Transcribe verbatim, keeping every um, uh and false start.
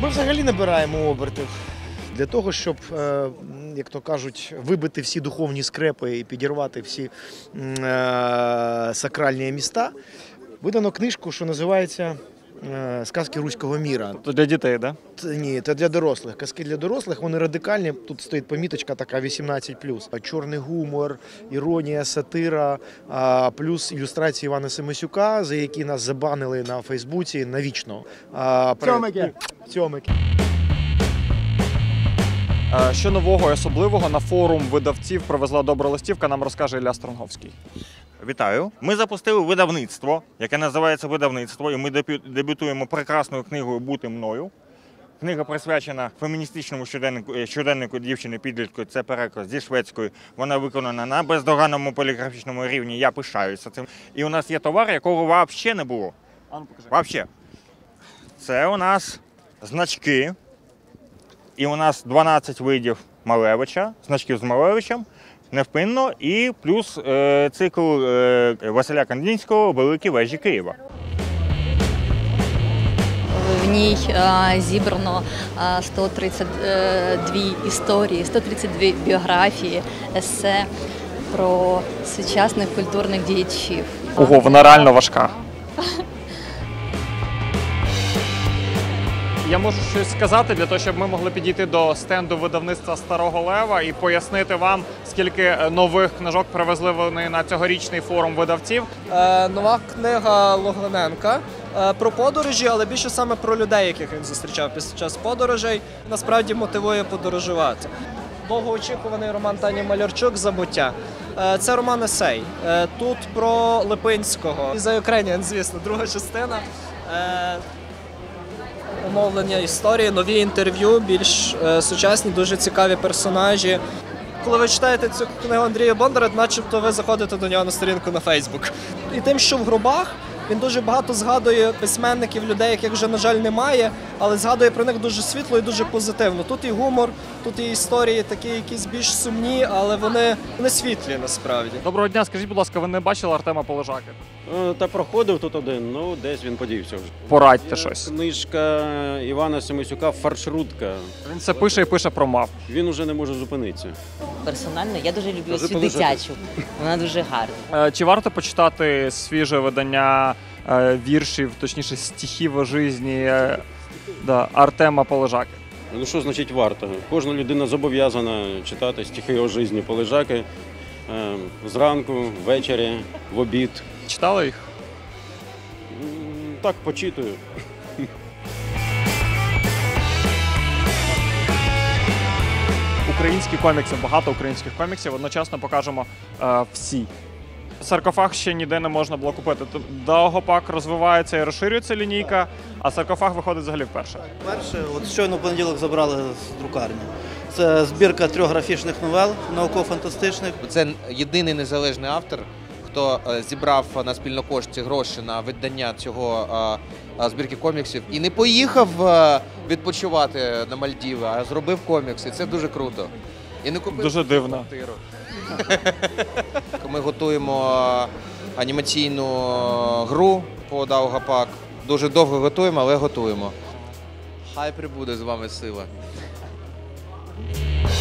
взагалі набираємо обертів для того, щоб, як то кажуть, вибити всі духовні скрепи і підірвати всі сакральні міста. Видано книжку, що називається «Сказки руського міра». То для дітей, так? Да? Ні, це для дорослих. Казки для дорослих, вони радикальні. Тут стоїть поміточка така вісімнадцять плюс. Чорний гумор, іронія, сатира, плюс ілюстрації Івана Семисюка, за які нас забанили на Фейсбуці навічно. Цьомики! Цьомики. Що нового і особливого на форум видавців привезла добра листівка, нам розкаже Ілля Стронговський. Вітаю! Ми запустили видавництво, яке називається «Видавництво», і ми дебютуємо прекрасною книгою «Бути мною». Книга присвячена феміністичному щоденнику, щоденнику дівчини-підлітку, це переклад зі шведської. Вона виконана на бездоганному поліграфічному рівні, я пишаюся цим. І у нас є товар, якого взагалі не було. А ну покажи. Взагалі. Це у нас значки. І у нас дванадцять видів Малевича, значків з Малевичем, невпинно, і плюс е, цикл е, Василя Кандинського «Великі вежі Києва». В ній е, зібрано е, сто тридцять дві історії, сто тридцять дві біографії, есе про сучасних культурних діячів. Ого, вона реально важка. Я можу щось сказати для того, щоб ми могли підійти до стенду видавництва «Старого Лева» і пояснити вам, скільки нових книжок привезли вони на цьогорічний форум видавців. Е, нова книга Логвиненка е, про подорожі, але більше саме про людей, яких він зустрічав під час подорожей. Насправді мотивує подорожувати. Довгоочікуваний роман Тані Малярчук «Забуття». Е, це роман-есей. Е, тут про Липинського. І «The Ukrainian», звісно, друга частина. Е, Оновлення історії, нові інтерв'ю, більш е, сучасні, дуже цікаві персонажі. Коли ви читаєте цю книгу Андрія Бондара, начебто ви заходите до нього на сторінку на Фейсбук. І тим, що в «Грубах», він дуже багато згадує письменників, людей, яких вже, на жаль, немає, але згадує про них дуже світло і дуже позитивно. Тут і гумор, тут і історії такі якісь більш сумні, але вони, вони світлі насправді. Доброго дня, скажіть, будь ласка, ви не бачили Артема Полежаки? Та проходив тут один, ну десь він подівся вже. Порадьте Є щось. Книжка Івана Семисюка «Фаршрутка». Він це пише і пише про мав. Він уже не може зупинитися. Персонально я дуже люблю Кажи, цю полежати. дитячу, вона дуже гарна. Е, Чи варто почитати свіже видання е, віршів, точніше стихів о житті е, да, Артема Полежаки? Ну що значить варто? Кожна людина зобов'язана читати стихи о житті Полежаки е, зранку, ввечері, в обід. Читали їх? М, Так, почитую. Українські комікси, багато українських коміксів, одночасно покажемо е, всі. Саркофаг ще ніде не можна було купити. Довгопак розвивається і розширюється лінійка, а саркофаг виходить взагалі вперше. Перше, от щойно в понеділок забрали з друкарні. Це збірка трьох графічних новел, науково-фантастичних. Це єдиний незалежний автор, хто зібрав на спільнокошті гроші на видання цього збірки коміксів і не поїхав відпочивати на Мальдіви, а зробив комікс. І це дуже круто. І не купив Дуже дивно. квартиру. Ми готуємо анімаційну гру по Даугапак. Дуже довго готуємо, але готуємо. Хай прибуде з вами сила.